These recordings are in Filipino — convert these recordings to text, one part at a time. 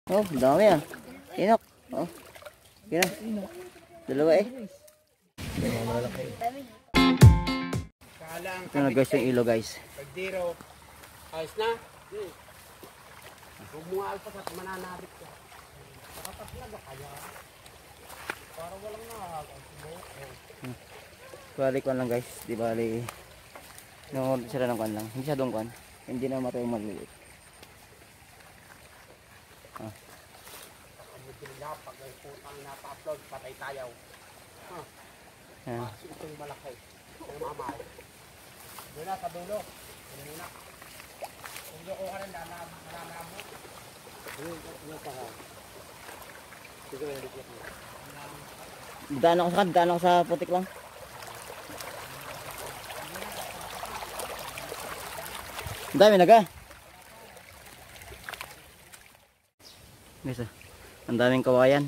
Oh, dami ah. Inok. Oh. Kira. Dalawa eh. Ito na guys yung ilo guys. Pagdiro. Ayos na. Huwag mo alpas at mananabit ka. Nakataplag kaya. Para walang Bali kwan lang guys. Di bali. Nungod sila ng kwan lang. Hindi siya doon kwan. Hindi na matay maliit. Pag ang putang napa-upload, patay tayo. Itong malaki. Itong mamay. Doon na sa dulo. Doon muna. Kung doon ko ka rin, nananabo. Doon pa ka. Sige, hindi ko. Daan ako sa putik lang. Ang dami naga. Guys, ang daming kawayan.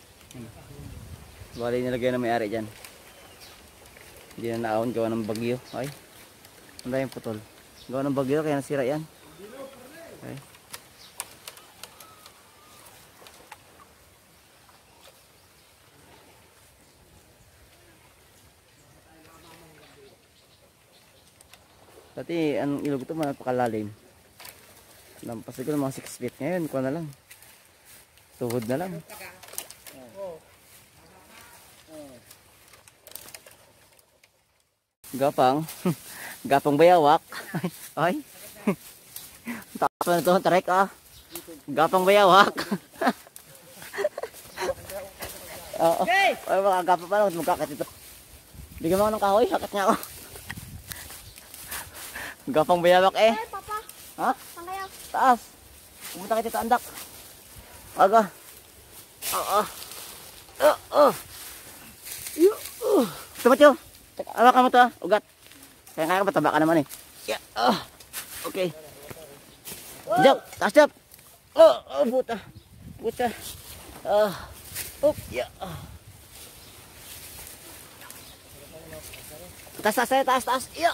Bali nilagay na may-ari dyan. Hindi na naahon gawa ng bagyo. Ay, ang daming putol. Gawa ng bagyo kaya nasira yan. Okay. Dati ang ilog ito napakalalim. Lampas siguro mga 6 feet. Ngayon kuha na lang. Tuhod na lang. Gapang. Gapang bayawak. Ay. Taas pa na ito. Tarek ah. Gapang bayawak. Oo. Ay mga gapang pa lang. Magkakit ito. Bigyan mo ako ng kahoy. Hakat niya ako. Gapang bayawak eh. Ay, papa. Ha? Saan kayo? Taas. Pumunta kayo dito andak. Aga. Oo. Tumat yun. Awakan mo to ah. Ugat. Kaya mataba ka naman eh. Yeah. Okay. Jump. Taas jump. Buta. Buta. Yeah. Taas. Yeah.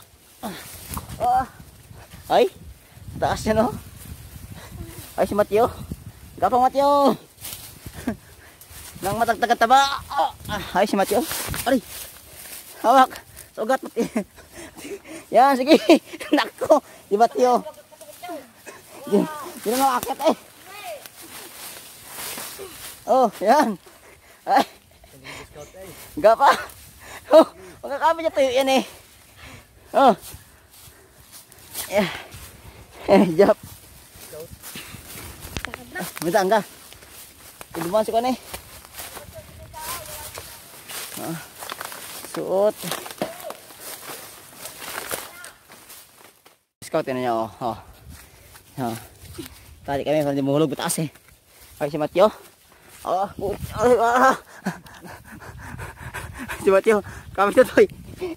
Ay. Taas niya no. Ay si Mateo. Gapang Mateo. Nang matagtagat taba. Ay si Mateo. Aray. Hawak. Sugat Mateo. Yan sige. Nako. Si Mateo. Hindi na makakit eh. Oh yan. Ay. Gapa. Oh. Magkakami niya tayo yan eh. Oh. Yeah. Jap. Minta enggak. Ibuman sih kone. Suot. Scout yan niya oh. Tarik kami sambil mahulog ke taas eh. Ay si Mateo. Si Mateo, kami tutoy.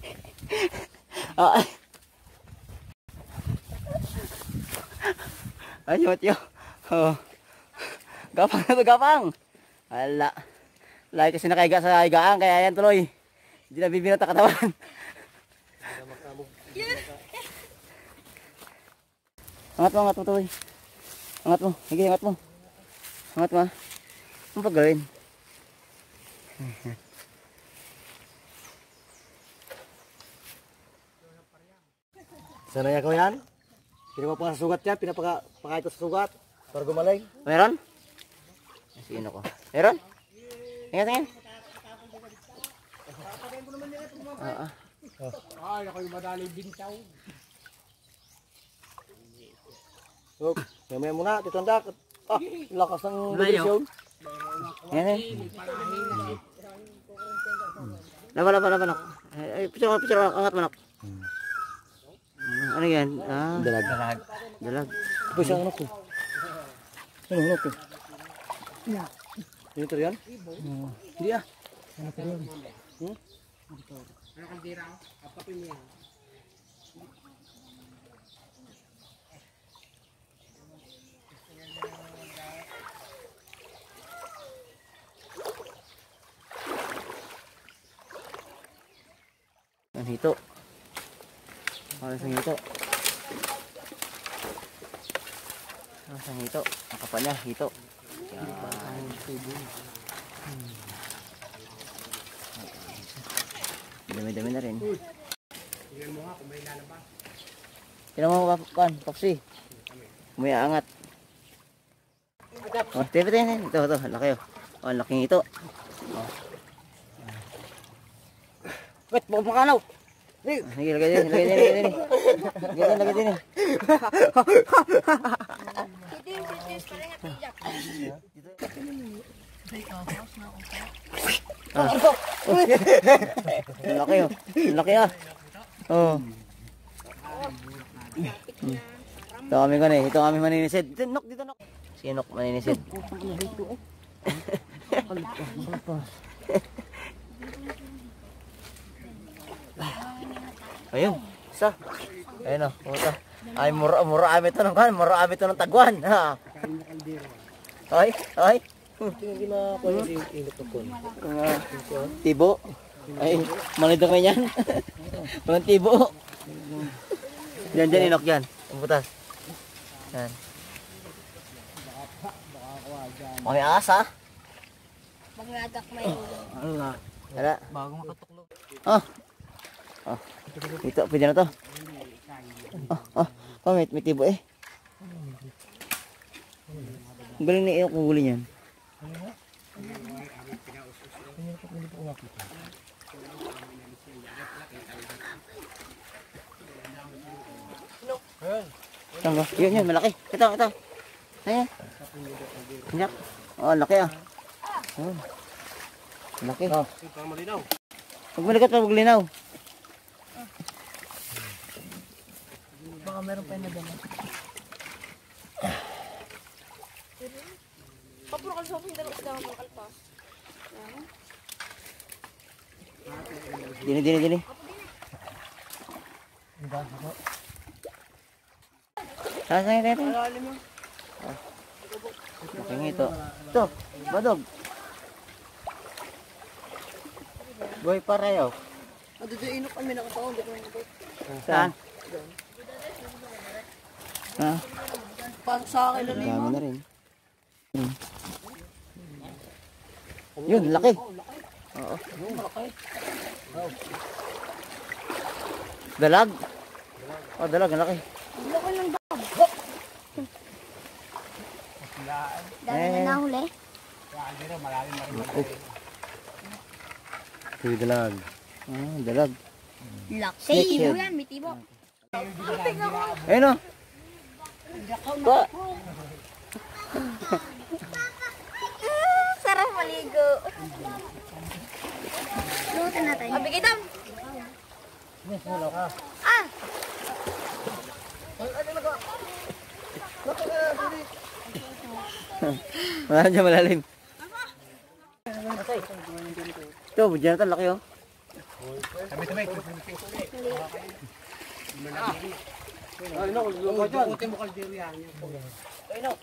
Ay si Mateo. Gapang na to, gapang. Ala. Lagi kasi nakaiga sa higaan, kaya yan tuloy. Hindi na bibinat ang katawan. Angat mo tuloy. Angat mo. Sige, angat mo. Angat mo. Ano pa gawin? Sanaya ko yan. Pinapaka sa sugat yan. Pinapaka ito sa sugat. Para gumaling. Meron? Sino ko? Meron? Tingnan. Ay, ako yung madali bintaw. Mamaya muna, dito andak. Lakas ng division. Yan eh. Laban. Picture, angat mo nak. Ano yan? Dalag. Bisa anak ko. Ano anak ko? Ini terian? Hindi ah. Ano terian? Ano kaldira? Apa pin yan? Ang hito. Alas ang hito. Alas ang hito. Ang kapa niya, hito. Dami-dami na rin. Tingnan mo nga kung may lalabas. Tingnan mo kan, Popsi. May aangat. Oh, tipe din. Ito, laki oh. Oh, laking ito. Oh. Wait, makalaw. Sige, lagay din. Lagay din. Laki oh. Laki ah. Oh. Ito kami kan eh. Ito kami maninisid. Dito nok. Sinok maninisid. Ayun. Isa. Ayun oh. Puta. Ay mura ami to ng kan. Mura ami to ng tagwan. Ha. Ay. Tibo. Ay, manidok na yan. Walang tibo. Diyan inok yan. Ang butas. Yan. May asa. Magladak may ulo. Tara. Bago makatuklog. Oh. Ito, pwede na to. May tibo eh. Ang galing na inok kung huli niyan. Tangga. Yun, malaki. Ito. Ayan. Yak. Oh, laki ah. Oh. Laki. Oh. Malinaw. Pag malikat pa, maglinaw. Baka meron pa na dala. Kapuro kalsok yung dalawa sa mga kalpas. Dini. Sasay rin. Laki ito. Ito, badog. Boy parayaw. Dito inok kami nakataon. Saan? Ha? Pang sa akin na rin. Dami na rin. Yun, laki. Oo. Dalag. Oh, dalag, ang laki. Laki lang dam. Dami na nahuli. Ito yung dalag. Ah, dalag. Laki. Snake Tibo head. yan, may tibo. Ayun o. Pa. Sarap maligo. Luto natin. Abigay dam. Ah! Wala dyan malalim. Ito, Jonathan, laki oh. Tabi. Ay, no, lukutin mo kaldero yan. Ay, no.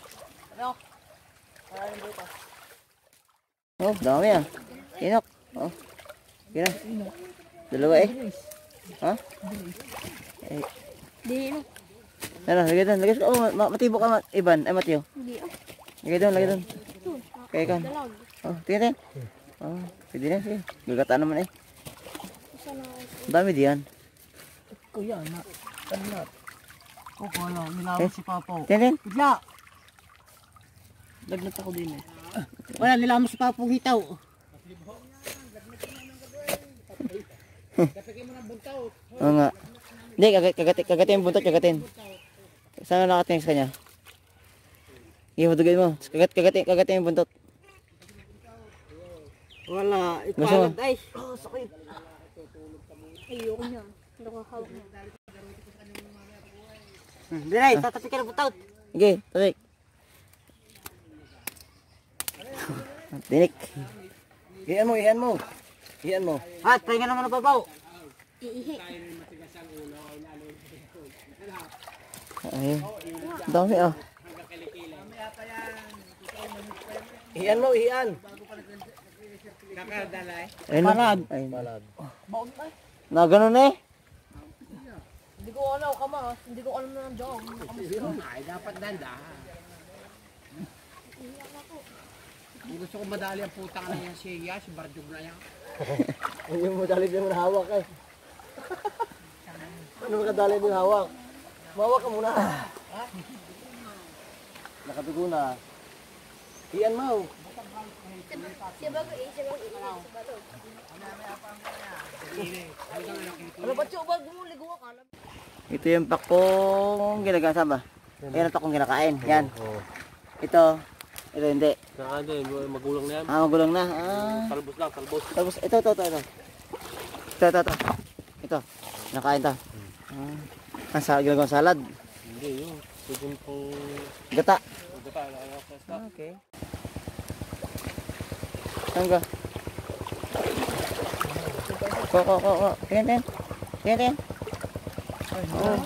Oh, dami ah. Inok. Oh. Kira. Dalawa eh. Ha? Eh. Di inok. Ano, lagay doon. Lagay. Oh, matibo ka, Ivan. Ay, Mateo. Di oh. Lagay doon. Kaya kan. Dalag. Oh, tingnan. Oh, pwede na. Sige. Gagataan naman eh. Isa na ako. Ang dami diyan. Kuya, kanat. O, kala, nilawan si Papaw. Tingnan. Bigla! Lagnat ako din eh. Wala, nilawan si Papaw hitaw. Oo nga. Hindi, kagatin yung buntot, kagatin. Saan nakatingin sa kanya? Ihudugin mo. Kagatin yung buntot. Wala, Gusto mo? ay. Oh, sakit. Ayoko niya. Nakakawak na. Dinay, tatapi ka na butot. Sige, tarik. Tinik. Iyan mo. Ha, pahinga naman ang Papaw. Iihi. Ayun. Dami ah. Iyan mo. Ayun. Palad. Palad. Na ganun eh. Hindi ko alam kama. Hindi ko alam na nandiyan. Ay, dapat danda. Kung gusto ko madali ang putang na yan siya, si Barjog na yan. Hindi mo dali din mo hawak eh. Ano mo kadali din hawak? Mawak ka muna. Nakatugo na. Iyan mo. Siya bago eh, siya bago eh. Ano ba siya bago mo ligo ka? Ito yung pakong ginagawa ba? Ayan ang pakong kinakain. Yan. Ito hindi. Magulang na yan. Magulang na. Ah. Talbos lang, talbos. Tapos ito. Ito. Nakain to. Ang ginagawang salad. Hindi yun. Pwede pong... Gata. Gata. Okay. Saan ka? Ko. Tingin. Oh.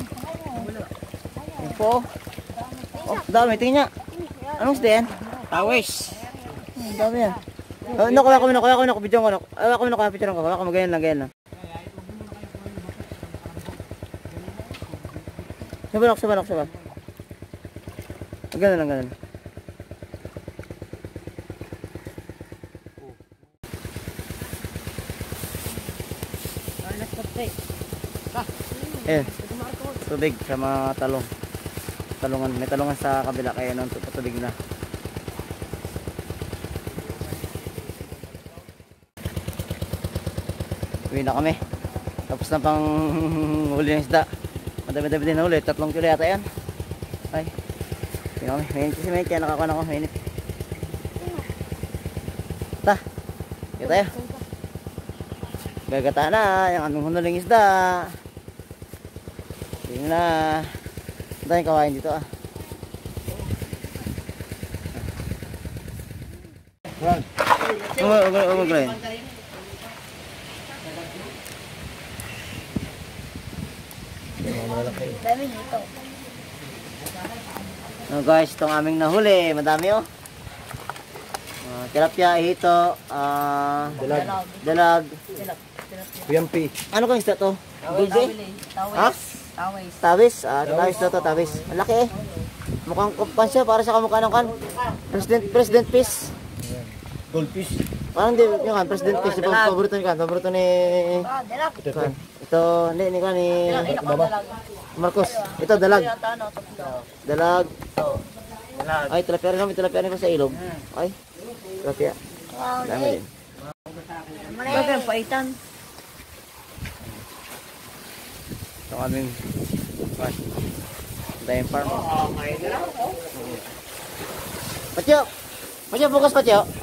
Info. Oh, dami. Tingin niya. Anong isda yan? Tawis! Dami yan. Nakuha ko. Video ko. Hawa ko. Ganyan lang. Sabanok. Ganun lang. Tubig sa mga talungan. May talungan sa kabila kaya nung tubig na. Uwi na kami. Tapos na pang huli ng isda. Madami-dami din na huli. 3 kilo yata yan. Ay. Uwi na kami. Mainit kasi mainit. Kaya nakakuha na ako. Mainit. Ta. Kaya tayo. Gagata na. Yung aming hunuling isda. Tingnan na. Ang daming kawain dito ah. Umaglayin. Dami nito. Guys, itong aming nahuli. Madami oh. Tilapia, hito, dalag. Kuyampi. Ano kang isda to? Gulde? Ha? Tawis. Tawis to. Ang laki eh. Mukhang kumpan siya. Para sa kamukha ng kan. President fish. Goldfish. Parang di yung kan. President fish. Paborito ni kan. Paborito ni... Ito, ni Marcos. Ito, dalag. Dalag. Ay, tilapia rin kami. Tilapia rin pa sa ilog. Ay, tilapia. Dami din. Bakit paitan? Ito kaming dayang farm. Patyo! Bukas Patyo!